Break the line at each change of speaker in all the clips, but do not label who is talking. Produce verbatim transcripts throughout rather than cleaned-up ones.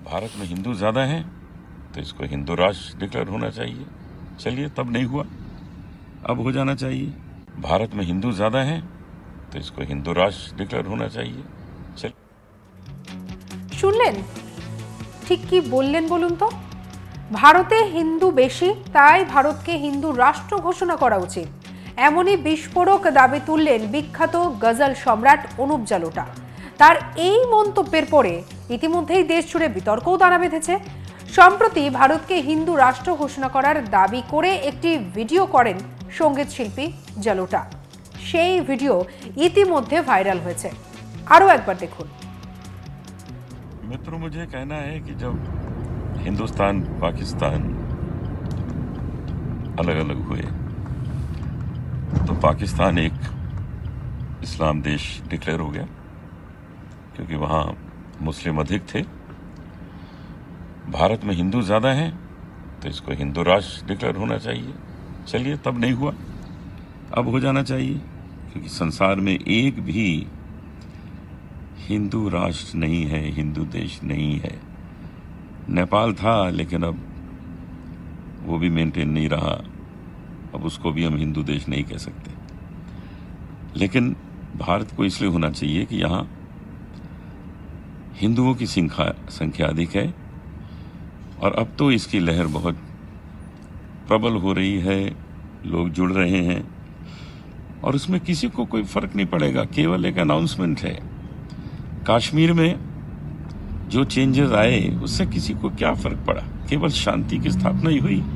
भारत में हिंदू ज़्यादा हैं तो इसको हिंदू राष्ट्र डिक्लेयर होना चाहिए। चलिए, तब नहीं हुआ, अब हो जाना चाहिए। भारत में हिंदू ज़्यादा हैं तो इसको हिंदू राष्ट्र डिक्लेयर होना चाहिए। चल
শুনলেন ঠিক কি বললেন বলুন তো? ভারতে হিন্দু বেশি, তাই ভারতকে হিন্দু রাষ্ট্র ঘোষণা করা উচিত, এমনই বিস্ফোরক দাবি তুললেন বিখ্যাত গজল সম্রাট অনুপ জালোটা। তার এই মন্তব্যের পরে ইতিমধ্যেই দেশ জুড়ে বিতর্কও দানা বেঁধেছে। সম্প্রতি ভারতকে হিন্দু রাষ্ট্র ঘোষণা করার দাবি করে একটি ভিডিও করেন সঙ্গীত শিল্পী জালোটা। সেই ভিডিও ইতিমধ্যে ভাইরাল হয়েছে, আরও একবার দেখুন।
मित्रों, मुझे कहना है कि जब हिंदुस्तान पाकिस्तान अलग अलग हुए तो पाकिस्तान एक इस्लाम देश डिक्लेयर हो गया क्योंकि वहाँ मुस्लिम अधिक थे। भारत में हिंदू ज़्यादा हैं तो इसको हिंदू राष्ट्र डिक्लेयर होना चाहिए। चलिए, तब नहीं हुआ, अब हो जाना चाहिए, क्योंकि संसार में एक भी हिंदू राष्ट्र नहीं है, हिंदू देश नहीं है। नेपाल था, लेकिन अब वो भी मेंटेन नहीं रहा, अब उसको भी हम हिंदू देश नहीं कह सकते। लेकिन भारत को इसलिए होना चाहिए कि यहाँ हिंदुओं की संख्या संख्या अधिक है और अब तो इसकी लहर बहुत प्रबल हो रही है, लोग जुड़ रहे हैं और उसमें किसी को कोई फर्क नहीं पड़ेगा, केवल एक अनाउंसमेंट है। कश्मीर में जो चेंजेस आए उससे किसी को क्या फर्क पड़ा, केवल शांति की स्थापना ही हुई।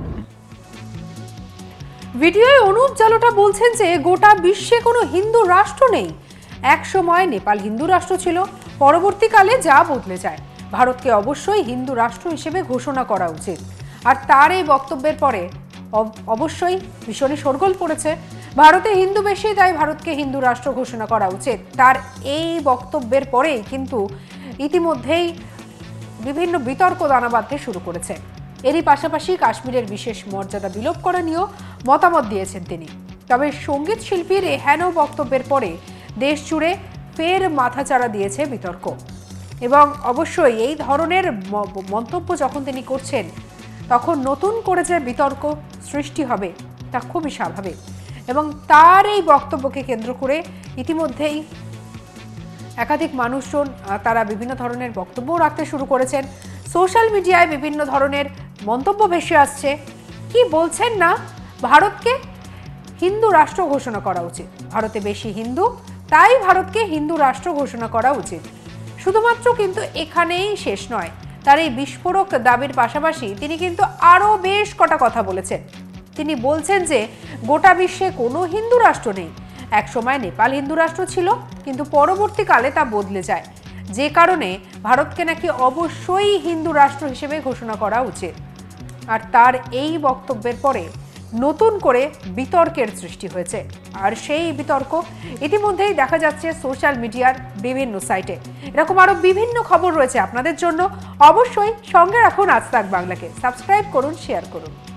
ভিডিওয়ে অনুপ জালোটা বলছেন যে গোটা বিশ্বে কোনো হিন্দু রাষ্ট্র নেই। এক সময় নেপাল হিন্দু রাষ্ট্র ছিল, পরবর্তীকালে যা বদলে যায়। ভারতকে অবশ্যই হিন্দু রাষ্ট্র হিসেবে ঘোষণা করা উচিত। আর তার এই বক্তব্যের পরে অবশ্যই ভীষণই শোরগোল পড়েছে। ভারতে হিন্দু বেশি, তাই ভারতকে হিন্দু রাষ্ট্র ঘোষণা করা উচিত। তার এই বক্তব্যের পরেই কিন্তু ইতিমধ্যেই বিভিন্ন বিতর্ক দানা বাঁধতে শুরু করেছে। এরই পাশাপাশি কাশ্মীরের বিশেষ মর্যাদা বিলোপ করা নিয়েও মতামত দিয়েছেন তিনি। তবে সঙ্গীত শিল্পীর এই হেন বক্তব্যের পরে দেশ জুড়ে ফের মাথাচাড়া দিয়েছে বিতর্ক। এবং অবশ্যই এই ধরনের মন্তব্য যখন তিনি করছেন তখন নতুন করে যে বিতর্ক সৃষ্টি হবে তা খুবই স্বাভাবিক। এবং তার এই বক্তব্যকে কেন্দ্র করে ইতিমধ্যেই একাধিক মানুষজন তারা বিভিন্ন ধরনের বক্তব্য রাখতে শুরু করেছেন। সোশ্যাল মিডিয়ায় বিভিন্ন ধরনের মন্তব্য ভেসে আসছে। কি বলছেন না, ভারতকে হিন্দু রাষ্ট্র ঘোষণা করা উচিত, ভারতে বেশি হিন্দু, তাই ভারতকে হিন্দু রাষ্ট্র ঘোষণা করা উচিত। শুধুমাত্র কিন্তু এখানেই শেষ নয়, তার এই বিস্ফোরক দাবির পাশাপাশি তিনি কিন্তু আরও বেশ কটা কথা বলেছেন। তিনি বলছেন যে গোটা বিশ্বে কোনো হিন্দু রাষ্ট্র নেই। এক সময় নেপাল হিন্দু রাষ্ট্র ছিল, কিন্তু পরবর্তীকালে তা বদলে যায়, যে কারণে ভারতকে নাকি অবশ্যই হিন্দু রাষ্ট্র হিসেবে ঘোষণা করা উচিত। আর তার এই বক্তব্যের পরে নতুন করে বিতর্কের সৃষ্টি হয়েছে। আর সেই বিতর্ক ইতিমধ্যেই দেখা যাচ্ছে সোশ্যাল মিডিয়ার বিভিন্ন সাইটে। এরকম আরও বিভিন্ন খবর রয়েছে আপনাদের জন্য। অবশ্যই সঙ্গে রাখুন আজ তাক বাংলাকে, সাবস্ক্রাইব করুন, শেয়ার করুন।